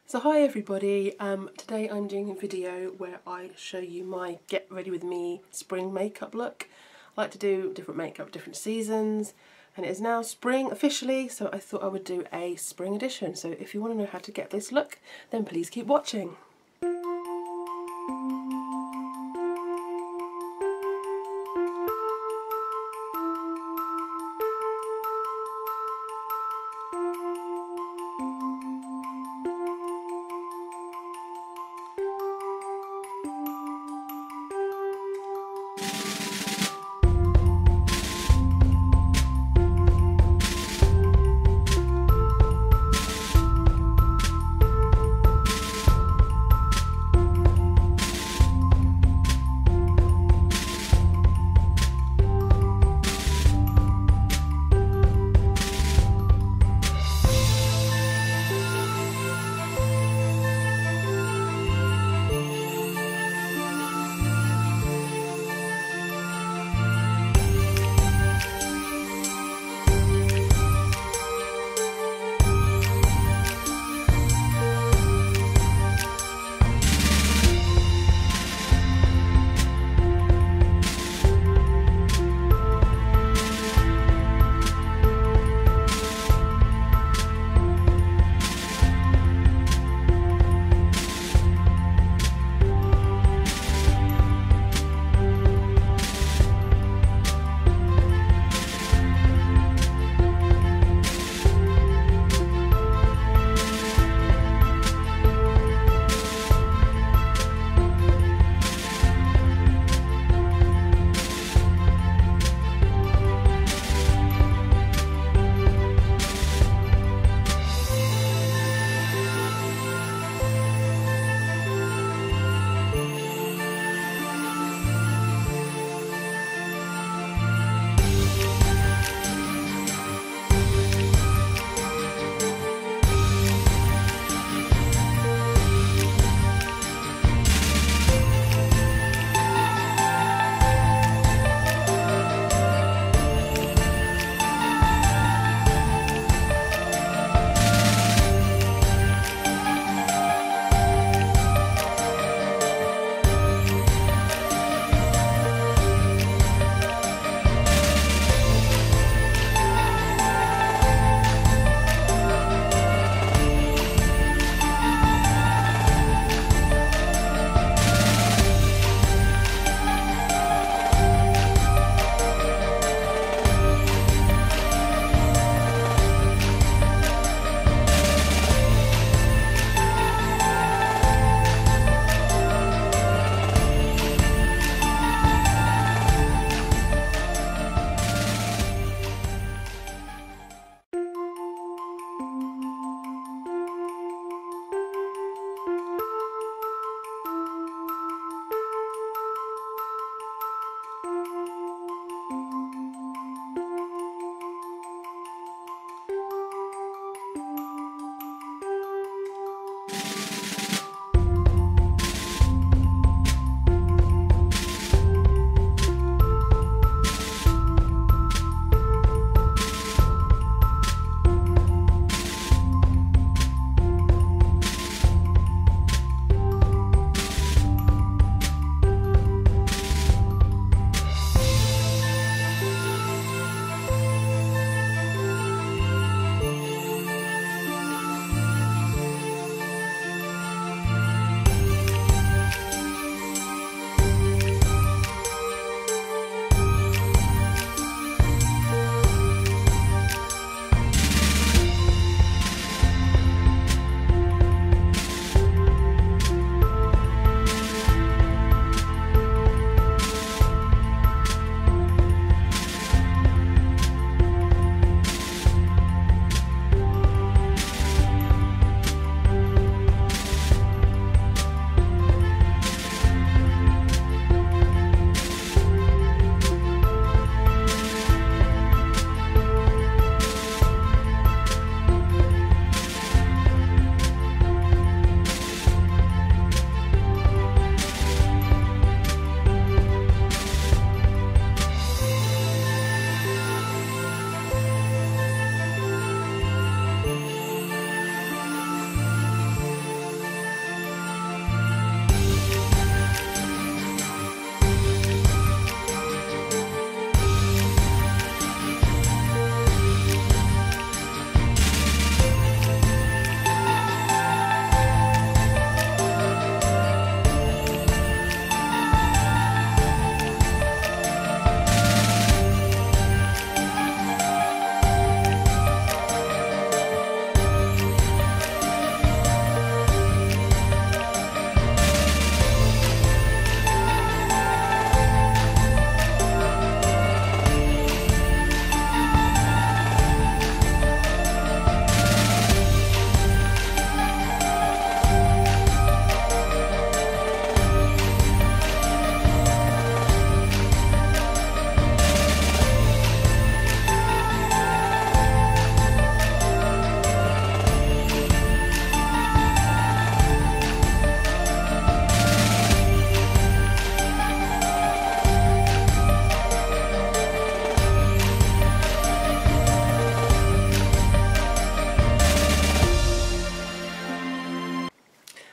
So hi everybody, today I'm doing a video where I show you my get ready with me spring makeup look. I like to do different makeup, different seasons, and it is now spring officially, so I thought I would do a spring edition. So if you want to know how to get this look, then please keep watching.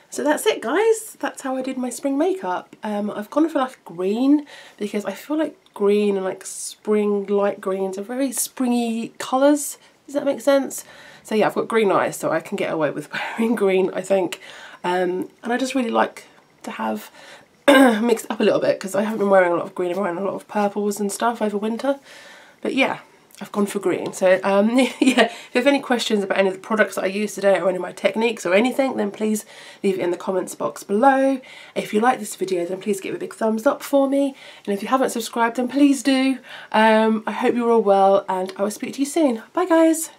So that's it, guys. That's how I did my spring makeup. I've gone for like green because I feel like green and like spring light greens are very springy colours. Does that make sense? So yeah, I've got green eyes, so I can get away with wearing green, I think. And I just really like to have mixed up a little bit because I haven't been wearing a lot of green. I'm wearing a lot of purples and stuff over winter. But yeah, I've gone for green. So yeah, if you have any questions about any of the products that I used today or any of my techniques or anything, then please leave it in the comments box below. If you like this video, then please give it a big thumbs up for me. And if you haven't subscribed, then please do. I hope you're all well, and I will speak to you soon. Bye guys.